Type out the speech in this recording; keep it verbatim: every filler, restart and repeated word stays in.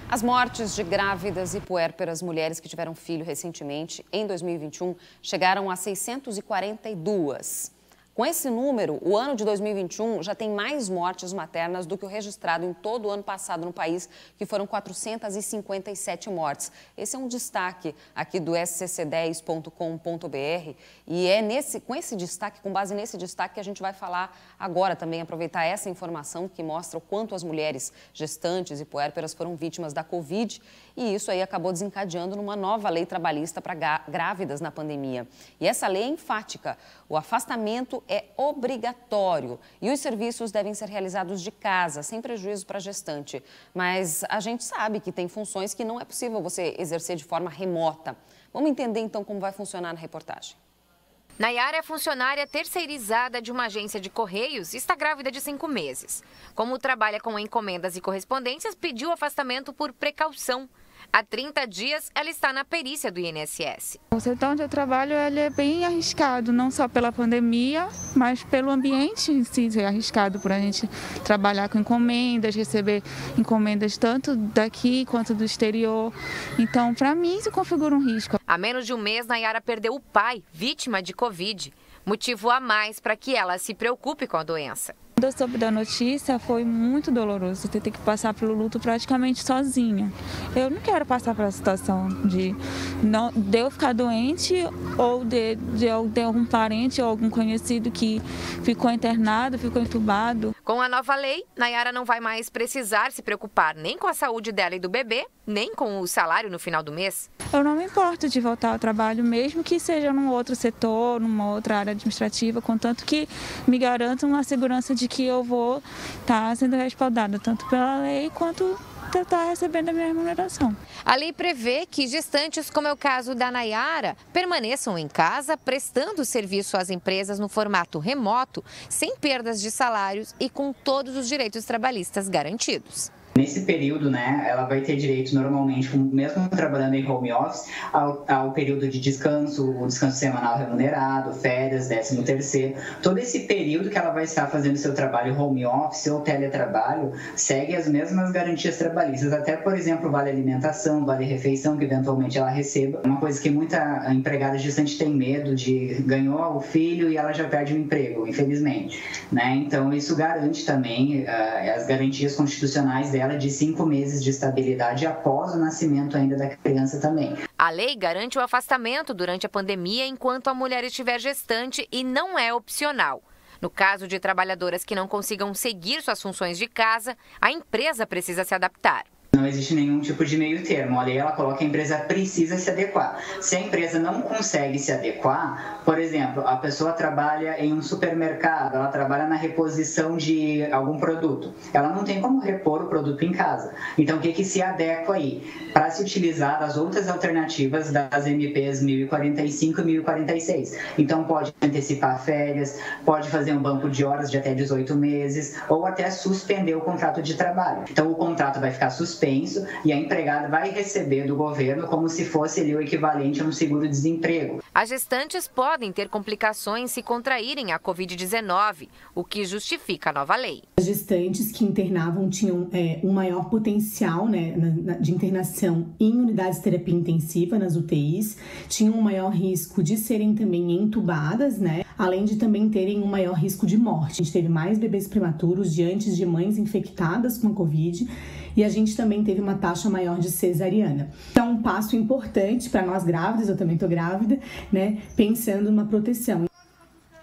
As mortes de grávidas e puérperas mulheres que tiveram filho recentemente, em dois mil e vinte e um, chegaram a seiscentas e quarenta e duas. Com esse número, o ano de dois mil e vinte e um já tem mais mortes maternas do que o registrado em todo o ano passado no país, que foram quatrocentas e cinquenta e sete mortes. Esse é um destaque aqui do S C C dez ponto com ponto br e é nesse, com esse destaque, com base nesse destaque, que a gente vai falar agora também, aproveitar essa informação que mostra o quanto as mulheres gestantes e puérperas foram vítimas da Covid, e isso aí acabou desencadeando numa nova lei trabalhista para grávidas na pandemia. E essa lei é enfática: o afastamento é obrigatório e os serviços devem ser realizados de casa, sem prejuízo para a gestante. Mas a gente sabe que tem funções que não é possível você exercer de forma remota. Vamos entender então como vai funcionar na reportagem. Nayara é funcionária terceirizada de uma agência de correios e está grávida de cinco meses. Como trabalha com encomendas e correspondências, pediu afastamento por precaução. Há trinta dias, ela está na perícia do I N S S. O setor onde eu trabalho ele é bem arriscado, não só pela pandemia, mas pelo ambiente em si é arriscado por a gente trabalhar com encomendas, receber encomendas tanto daqui quanto do exterior. Então, para mim, isso configura um risco. Há menos de um mês, Nayara perdeu o pai, vítima de Covid. Motivo a mais para que ela se preocupe com a doença. Quando eu soube da notícia, foi muito doloroso ter que passar pelo luto praticamente sozinha. Eu não quero passar pela situação de, não, de eu ficar doente ou de, de eu ter algum parente ou algum conhecido que ficou internado, ficou entubado. Com a nova lei, Nayara não vai mais precisar se preocupar nem com a saúde dela e do bebê, nem com o salário no final do mês. Eu não me importo de voltar ao trabalho, mesmo que seja num outro setor, numa outra área administrativa, contanto que me garantam a segurança de que eu vou estar sendo respaldada tanto pela lei quanto estar recebendo a minha remuneração. A lei prevê que gestantes, como é o caso da Nayara, permaneçam em casa prestando serviço às empresas no formato remoto, sem perdas de salários e com todos os direitos trabalhistas garantidos. Nesse período, né, ela vai ter direito normalmente, mesmo trabalhando em home office, ao, ao período de descanso, o descanso semanal remunerado, férias, décimo terceiro. Todo esse período que ela vai estar fazendo seu trabalho home office ou teletrabalho, segue as mesmas garantias trabalhistas. Até, por exemplo, vale alimentação, vale refeição, que eventualmente ela receba. Uma coisa que muita empregada gestante tem medo de ganhou o filho e ela já perde o emprego, infelizmente. Né? Então, isso garante também uh, as garantias constitucionais dela de cinco meses de estabilidade após o nascimento ainda da criança também. A lei garante o afastamento durante a pandemia enquanto a mulher estiver gestante e não é opcional. No caso de trabalhadoras que não consigam seguir suas funções de casa, a empresa precisa se adaptar. Não existe nenhum tipo de meio termo. A lei ela coloca que a empresa precisa se adequar. Se a empresa não consegue se adequar, por exemplo, a pessoa trabalha em um supermercado, ela trabalha na reposição de algum produto. Ela não tem como repor o produto em casa. Então, o que que se adequa aí? Para se utilizar as outras alternativas das M Ps mil e quarenta e cinco e mil e quarenta e seis. Então, pode antecipar férias, pode fazer um banco de horas de até dezoito meses, ou até suspender o contrato de trabalho. Então, o contrato vai ficar suspenso e a empregada vai receber do governo como se fosse ali o equivalente a um seguro-desemprego. As gestantes podem ter complicações se contraírem a Covid dezenove, o que justifica a nova lei. As gestantes que internavam tinham é, um maior potencial, né, na, na, de internação em unidades de terapia intensiva, nas U T Is, tinham um maior risco de serem também entubadas, né, além de também terem um maior risco de morte. A gente teve mais bebês prematuros diante de mães infectadas com a Covid, e a gente também teve uma taxa maior de cesariana. Então, um passo importante para nós grávidas, eu também estou grávida, né, pensando numa proteção.